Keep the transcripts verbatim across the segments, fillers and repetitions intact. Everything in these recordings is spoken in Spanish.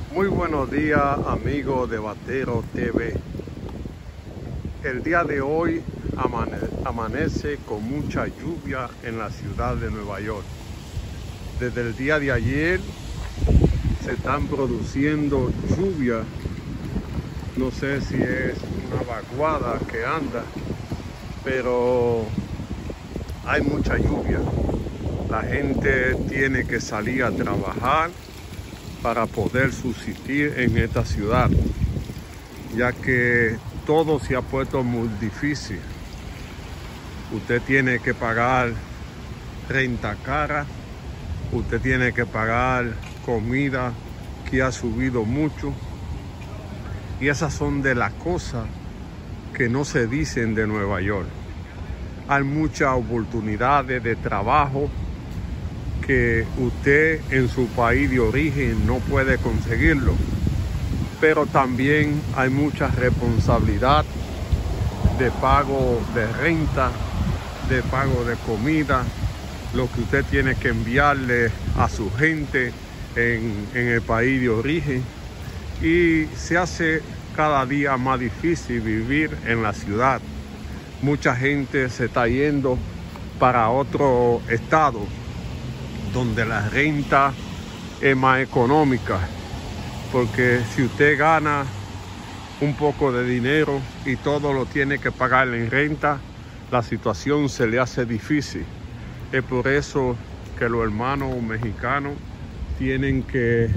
Muy buenos días, amigos de Batero T V. El día de hoy amane amanece con mucha lluvia en la ciudad de Nueva York. Desde el día de ayer se están produciendo lluvias. No sé si es una vaguada que anda, pero hay mucha lluvia. La gente tiene que salir a trabajar para poder subsistir en esta ciudad, ya que todo se ha puesto muy difícil. Usted tiene que pagar renta cara, usted tiene que pagar comida que ha subido mucho, y esas son de las cosas que no se dicen de Nueva York. Hay muchas oportunidades de trabajo que usted en su país de origen no puede conseguirlo, pero también hay mucha responsabilidad de pago de renta, de pago de comida, lo que usted tiene que enviarle a su gente en, en el país de origen, y se hace cada día más difícil vivir en la ciudad. Mucha gente se está yendo para otro estado donde la renta es más económica, porque si usted gana un poco de dinero y todo lo tiene que pagar en renta, la situación se le hace difícil. Es por eso que los hermanos mexicanos tienen que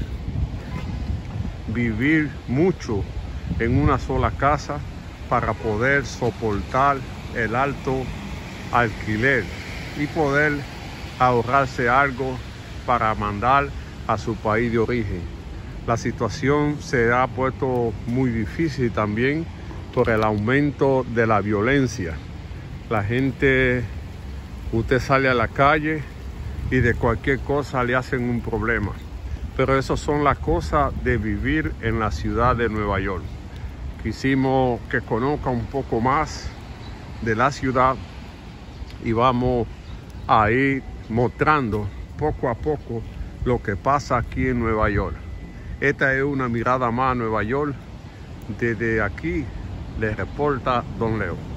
vivir mucho en una sola casa para poder soportar el alto alquiler y poder ahorrarse algo para mandar a su país de origen. La situación se ha puesto muy difícil también por el aumento de la violencia. La gente, usted sale a la calle y de cualquier cosa le hacen un problema. Pero esas son las cosas de vivir en la ciudad de Nueva York. Quisimos que conozca un poco más de la ciudad y vamos a ir mostrando poco a poco lo que pasa aquí en Nueva York. Esta es una mirada más a Nueva York. Desde aquí les reporta Don Leo.